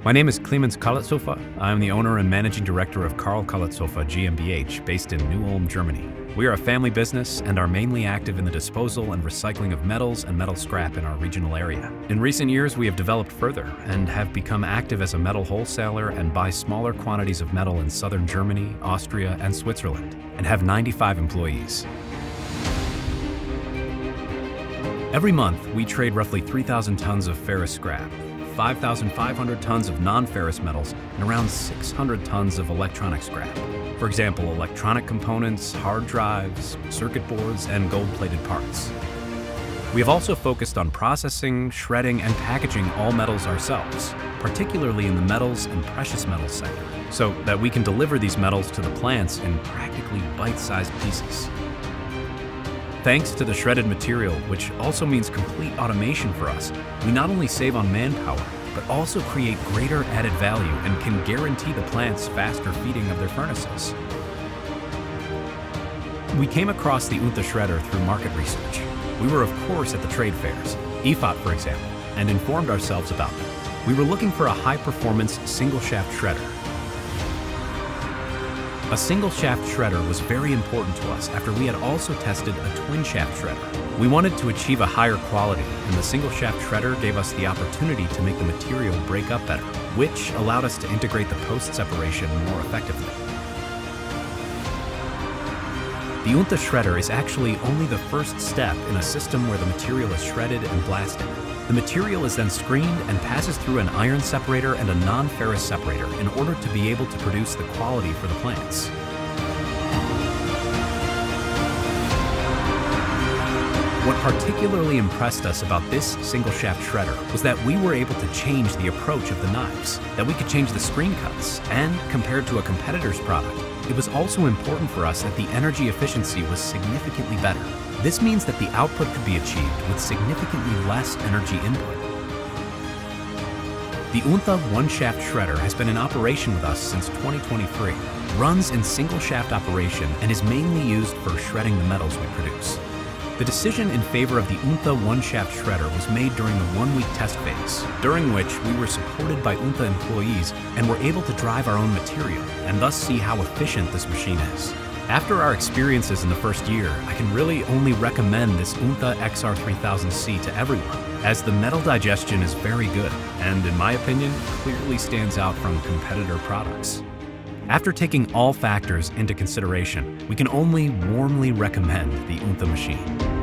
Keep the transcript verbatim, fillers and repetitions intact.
My name is Karl Karletshofer. I am the owner and managing director of Karl Karletshofer GmbH, based in New-Ulm, Germany. We are a family business and are mainly active in the disposal and recycling of metals and metal scrap in our regional area. In recent years, we have developed further and have become active as a metal wholesaler and buy smaller quantities of metal in southern Germany, Austria, and Switzerland, and have ninety-five employees. Every month, we trade roughly three thousand tons of ferrous scrap, five thousand five hundred tons of non-ferrous metals, and around six hundred tons of electronic scrap. For example, electronic components, hard drives, circuit boards, and gold-plated parts. We have also focused on processing, shredding, and packaging all metals ourselves, particularly in the metals and precious metals sector, so that we can deliver these metals to the plants in practically bite-sized pieces. Thanks to the shredded material, which also means complete automation for us, we not only save on manpower, but also create greater added value and can guarantee the plants faster feeding of their furnaces. We came across the UNTHA shredder through market research. We were of course at the trade fairs, I F A T for example, and informed ourselves about them. We were looking for a high-performance single-shaft shredder. A single-shaft shredder was very important to us after we had also tested a twin-shaft shredder. We wanted to achieve a higher quality, and the single-shaft shredder gave us the opportunity to make the material break up better, which allowed us to integrate the post-separation more effectively. The UNTHA shredder is actually only the first step in a system where the material is shredded and blasted. The material is then screened and passes through an iron separator and a non-ferrous separator in order to be able to produce the quality for the plants. What particularly impressed us about this single-shaft shredder was that we were able to change the approach of the knives, that we could change the screen cuts, and compared to a competitor's product, it was also important for us that the energy efficiency was significantly better. This means that the output could be achieved with significantly less energy input. The UNTHA one-shaft shredder has been in operation with us since twenty twenty-three, runs in single-shaft operation, and is mainly used for shredding the metals we produce. The decision in favor of the UNTHA one-shaft shredder was made during the one-week test phase, during which we were supported by UNTHA employees and were able to drive our own material and thus see how efficient this machine is. After our experiences in the first year, I can really only recommend this UNTHA X R three thousand C to everyone, as the metal digestion is very good and, in my opinion, clearly stands out from competitor products. After taking all factors into consideration, we can only warmly recommend the UNTHA machine.